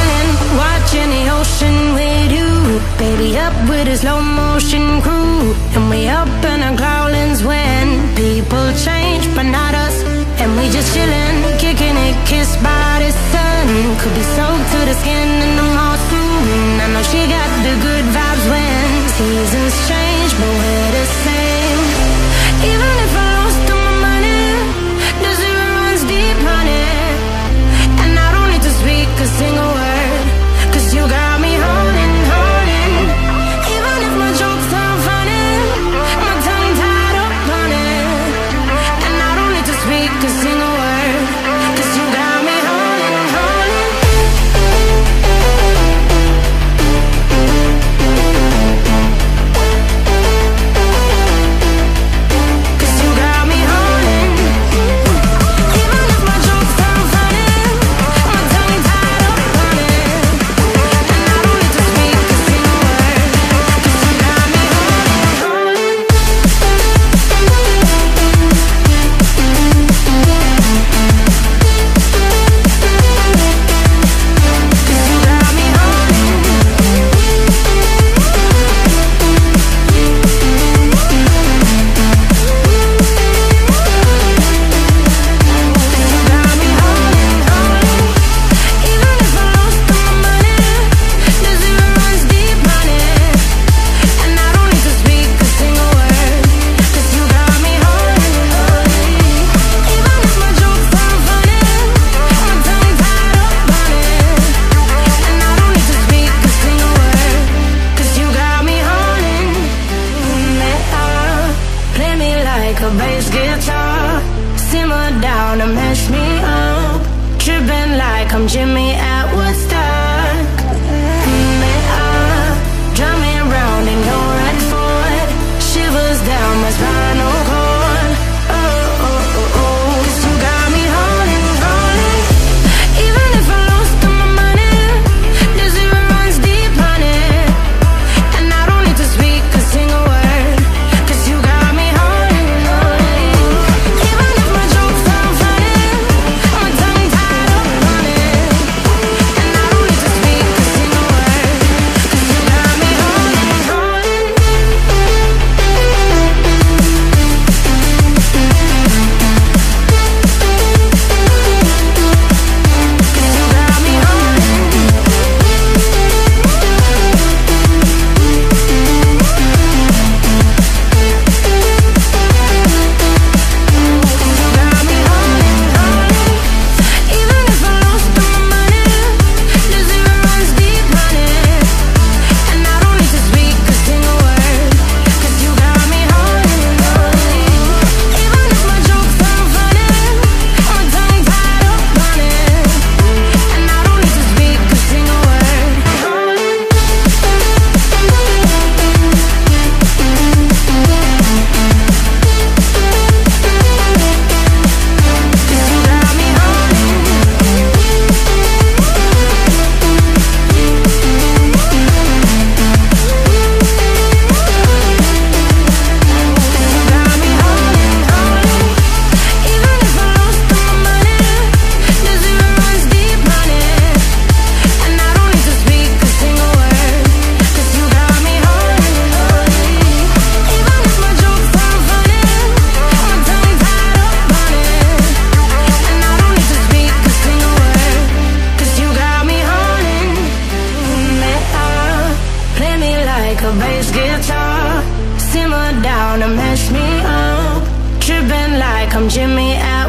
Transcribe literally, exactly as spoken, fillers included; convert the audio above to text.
chilling, watching the ocean with you. Baby up with a slow motion crew. And we up in our growlings when people change, but not us. And we just chilling, kicking it, kissed by the sun. Could be soaked to the skin in the mall soon. I know she got the good vibes when seasons change, but we're the same. Even if I lost all my money, the zero runs deep, honey. And I don't need to speak a single word, cause you got me holding, holding. Even if my jokes aren't funny, my tongue tied up on it. And I don't need to speak a single word, cause you got me holding, holding. Cause you got me holding. Even if my jokes aren't funny, my tongue tied up on it. And I don't need to speak a single word, cause you got me holding, holding. Cause you got me holding. You got me holding, holding. Even if I lost all my money, the zero runs deep, honey. And I don't need to speak a single word, cause you got me holding, holding. Even if my jokes aren't funny, my tongue tied up on it. And I don't need to speak a single word, cause you got me holding. Play me like a bass guitar, simmer down and mash me up, tripping like I'm Jimmy at Woodstock. Drive me around in your red Ford, shivers down my spinal cord. Oh, oh, oh, oh. 'Cause you got me holding, holding. Even if I lost all my money, the zero runs deep, honey. And I don't need to speak a single word, cause you got me holding, holding. Even if my jokes aren't funny, my tongue tied up on it. And I don't need to speak a single word, cause you got me holding, holding. Cause you got me holding. Cause you got me holding, holding. Even if I lost all my money, the zero runs deep, honey. And I don't need to speak a single word, cause you got me holding, holding. Even if my jokes aren't funny, my tongue tied up on it. And I don't need to speak a single word, holding. Cause you got me holding. You got me holding, holding. Even if I lost all my money, the zero runs deep, honey. And I don't need to speak a single word, cause you got me holding, holding. Even if my jokes aren't funny, my tongue tied up on it. And I don't need to speak a single word, cause you got me holding. Play me like a bass guitar, simmer down and mash me up, tripping like I'm Jimmy at